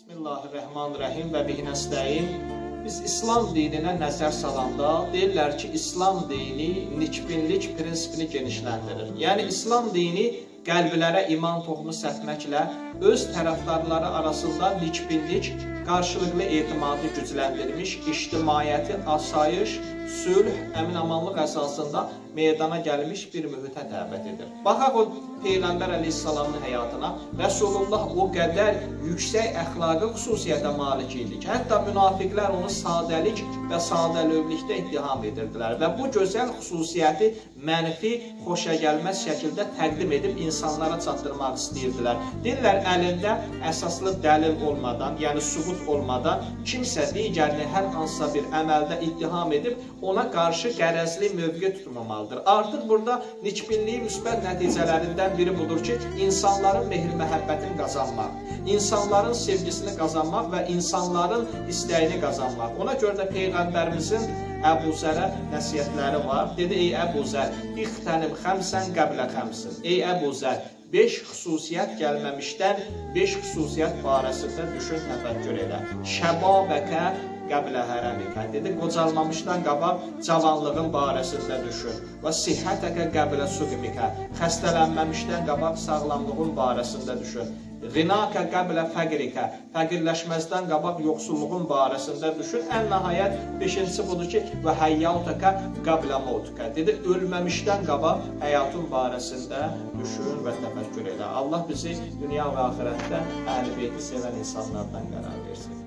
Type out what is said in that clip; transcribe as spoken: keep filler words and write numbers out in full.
Bismillahirrahmanirrahim və bihi nəstəin. Biz İslam dininə nəzər salanda deyirlər ki, İslam dini nikbinlik prinsipini genişləndirir. Yəni, İslam dini qəlblərə iman toxumu səpməklə öz tərəfdarları arasında nikbinlik, qarşılıqlı etimadı gücləndirmiş, ictimaiyyəti asayiş, sülh, əmin-amanlıq əsasında meydana gəlmiş bir mühitə dəvət edir. Baxaq o Peyğəmbər əleyhissalamın həyatına, Rəsulullah o qədər yüksək əxlaqi xüsusiyyətə malik idi ki, hətta münafiqlər onu sadəlik və sadəlövlükdə ittiham edirdilər və bu gözəl xüsusiyyəti mənfi, xoşagəlməz şəkildə təqdim edib insanlara çatdırmaq istəyirdilər. Deyirlər, əlində əsaslı dəlil olmadan, yəni sübut olmadan kimsə digərini hər hansısa bir əməldə ittiham edib ona qarşı qərəzli mövqe tutmamalıdır. Artıq burada nikbinliyin müsbət nəticələrindən biri budur ki, insanların mehr-məhəbbətini qazanmaq, insanların sevgisini qazanmaq və insanların istəyini qazanmaq. Ona görə də Peyğəmbərimizin Əbu Zərə nəsiyyətləri var. Dedi, ey Əbu Zər, ixtənim xəmsən qəblə xəmsin. Ey Əbu Zər, beş xüsusiyyət gəlməmişdən beş xüsusiyyət barəsində düşün, təfəkkür elə. Şəbabəkə qəblə hərəmikə. Dedi, qocalmamışdan qabaq cavanlığın barəsində düşün. Və sihhətəkə qəblə suqimikə. Xəstələnməmişdən qabaq sağlamlığın barəsində düşün. Qinəkə qəblə fəqrikə. Fəqirləşməzdən qabaq yoxsulluğun barəsində düşün. Ən nəhayət, beşincisi budur ki, və həyyətəkə qəblə mautukə. Dedi, ölməmişdən qabaq həyatın barəsində düşün və təfəkkür elə. Allah bizi dünya və axirətdə Əhl-i Beyti sevən insanlardan qərar versin.